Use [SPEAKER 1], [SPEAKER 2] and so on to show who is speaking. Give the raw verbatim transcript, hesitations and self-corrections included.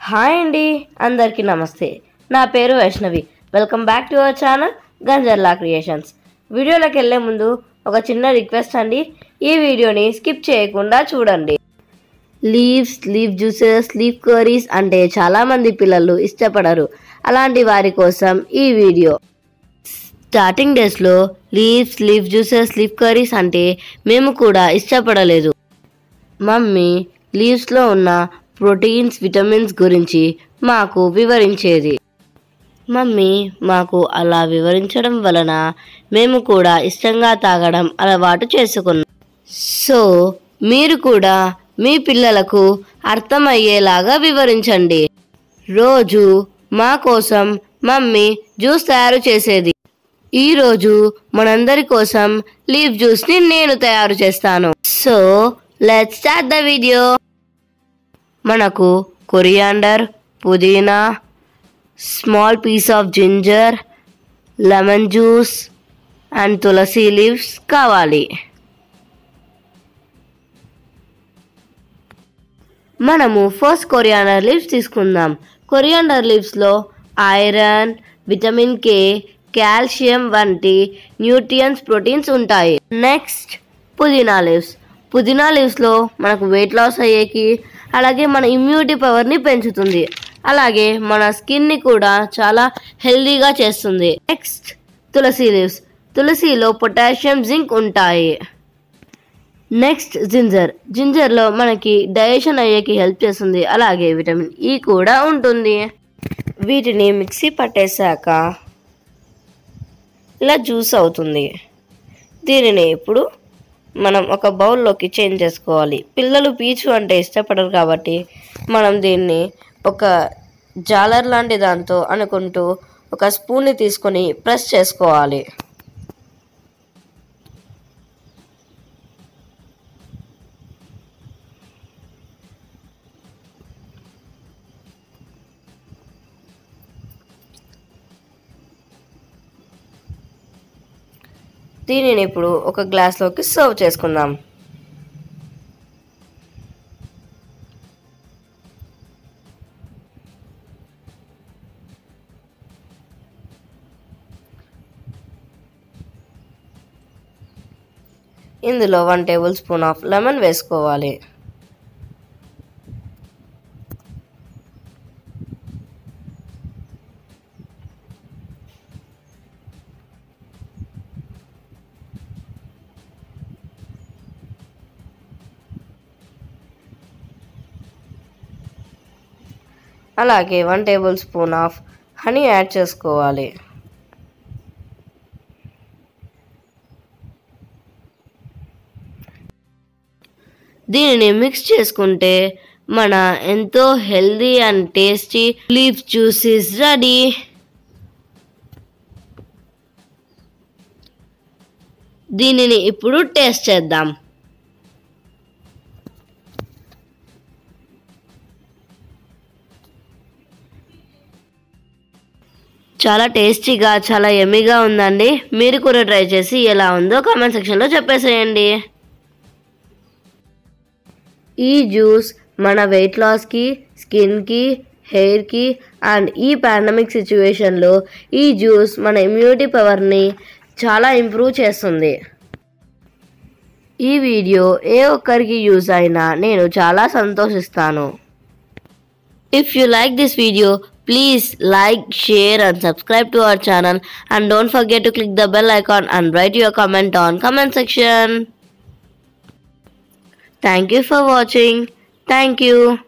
[SPEAKER 1] Hi అండి, అందరికీ నమస్తే. నా పేరు Vaishnavi. Welcome back to our channel Ganjarla creations. వీడియోలోకి వెళ్ళే ముందు ఒక చిన్న రిక్వెస్ట్ అండి, ఈ వీడియోని స్కిప్ చేయకుండా చూడండి. Leaves, leaf juices, leaf curries అంటే చాలామంది పిల్లలు ఇష్టపడరు. అలాంటి వారి కోసం ఈ వీడియో. స్టార్టింగ్ డేస్లో leaves, leaf juices, leaf curries అంటే మేము కూడా ఇష్టపడలేదు. మమ్మీ లీవ్స్లో ఉన్న ప్రోటీన్స్, విటమిన్స్ గురించి మాకు వివరించేది. మమ్మీ మాకు అలా వివరించడం వలన మేము కూడా ఇష్టంగా తాగడం అలవాటు చేసుకున్నాం. సో మీరు కూడా మీ పిల్లలకు అర్థమయ్యేలాగా వివరించండి. రోజు మా కోసం మమ్మీ జ్యూస్ తయారు చేసేది. ఈరోజు మనందరి కోసం లీఫ్ జ్యూస్ని నేను తయారు చేస్తాను. So let's start the video. మనకు కొరియాండర్, పుదీనా, small piece of ginger, lemon juice and తులసి లీవ్స్ కావాలి. మనము ఫస్ట్ కొరియాండర్ లీవ్స్ తీసుకుందాం. కొరియాండర్ లీవ్స్లో ఐరన్, విటమిన్ కే, కాల్షియం వంటి న్యూట్రియన్స్, ప్రోటీన్స్ ఉంటాయి. నెక్స్ట్ పుదీనా లీవ్స్. పుదీనా లీవ్స్లో మనకు వెయిట్ లాస్ అయ్యేకి, అలాగే మన ఇమ్యూనిటీ పవర్ని పెంచుతుంది, అలాగే మన స్కిన్ని కూడా చాలా హెల్దీగా చేస్తుంది. నెక్స్ట్ తులసి లీవ్స్. తులసిలో పొటాషియం, జింక్ ఉంటాయి. Next ginger. జింజర్లో మనకి డైజెషన్ అయ్యేకి హెల్ప్ చేస్తుంది, అలాగే విటమిన్ ఈ కూడా ఉంటుంది. వీటిని మిక్సీ పట్టేశాక ఇలా జ్యూస్ అవుతుంది. దీనిని ఇప్పుడు మనం ఒక బౌల్లోకి చేంజ్ చేసుకోవాలి. పిల్లలు పీచు అంటే ఇష్టపడరు కాబట్టి మనం దీన్ని ఒక జాలర్ లాంటి దాంతో అనుకుంటూ ఒక స్పూన్ని తీసుకొని ప్రెస్ చేసుకోవాలి. దీనిని ఇప్పుడు ఒక గ్లాస్లోకి సర్వ్ చేసుకుందాం. ఇందులో one tablespoon of lemon వేసుకోవాలి. అలాగే one tablespoon of honey add చేసుకోవాలి. దీనిని మిక్స్ చేసుకుంటే మన ఎంతో healthy and tasty leaf juice is ready. దీనిని ఇప్పుడు టేస్ట్ చేద్దాం. చాలా టేస్టీగా, చాలా యమ్మీగా ఉందండి. మీరు కూడా ట్రై చేసి ఎలా ఉందో కామెంట్ సెక్షన్లో చెప్పేసేయండి. ఈ జ్యూస్ మన వెయిట్ లాస్కి, స్కిన్కి, హెయిర్కి అండ్ ఈ పాండమిక్ సిచ్యువేషన్లో ఈ జ్యూస్ మన ఇమ్యూనిటీ పవర్ని చాలా ఇంప్రూవ్ చేస్తుంది. ఈ వీడియో ఏ ఒక్కరికి యూజ్ అయినా నేను చాలా సంతోషిస్తాను. If you like this video, please like, share and subscribe to our channel, and don't forget to click the bell icon and write your comment on comment section. Thank you for watching. Thank you.